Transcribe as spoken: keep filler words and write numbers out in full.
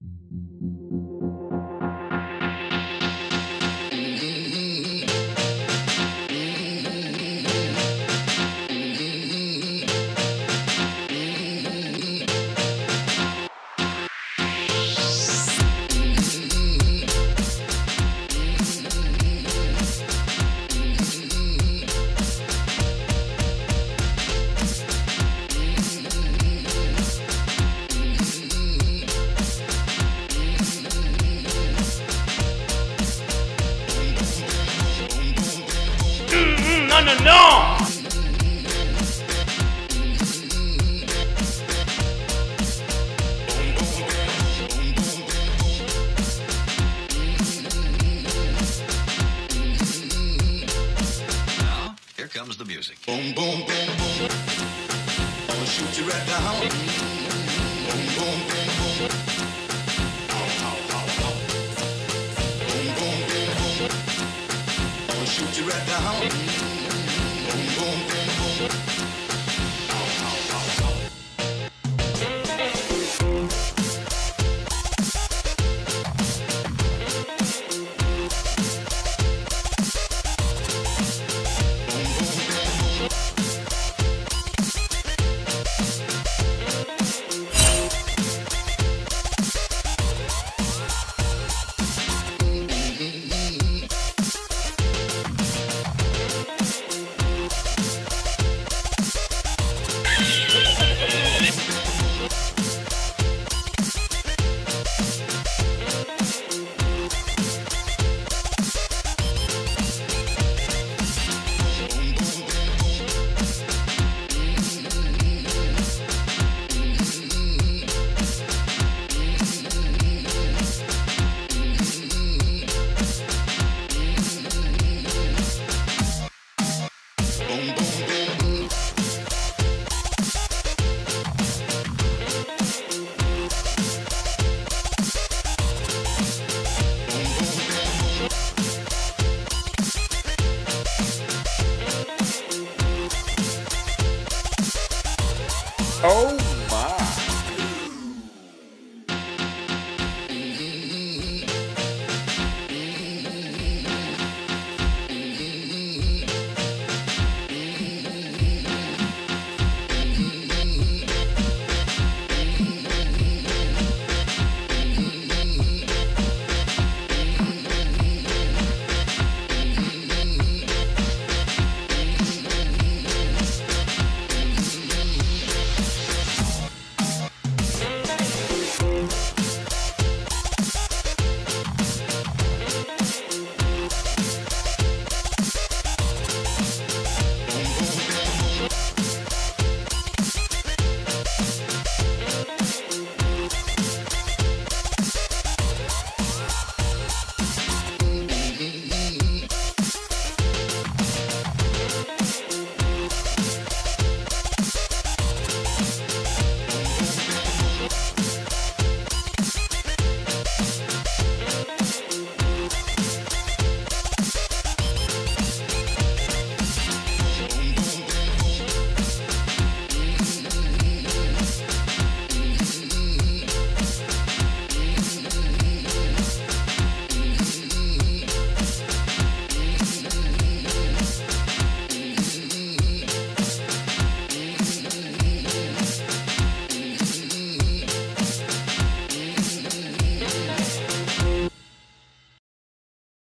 No, no, no! Now, here comes the music. Boom, boom, boom, boom. I'ma shoot you right down. Boom, boom, boom, boom. Ow, ow, ow, ow. Boom, boom, boom, boom. I'ma shoot you right down. Boom, boom, boom, boom. Ow, ow, ow, ow. Oh